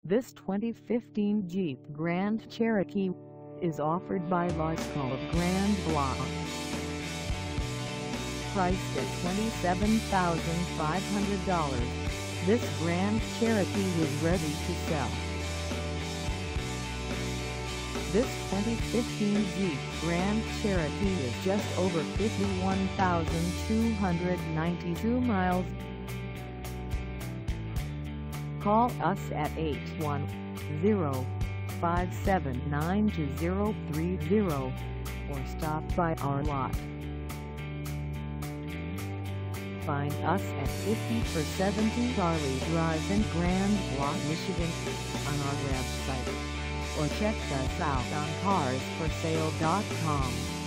This 2015 Jeep Grand Cherokee is offered by Lasco of Grand Blanc. Priced at $27,500, this Grand Cherokee is ready to sell. This 2015 Jeep Grand Cherokee is just over 51,292 miles. Call us at 810-579-2030 or stop by our lot. Find us at 50-70 Charlie Drive in Grand Blanc, Michigan on our website, or check us out on carsforsale.com.